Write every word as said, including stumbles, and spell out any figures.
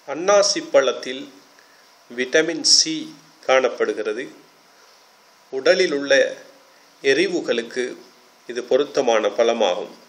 அன்னாசி பழத்தில் vitamin C காணப்படுகிறது. உடலில் உள்ள எரிவுகளுக்கு இது பொருத்தமான பழமாகும்.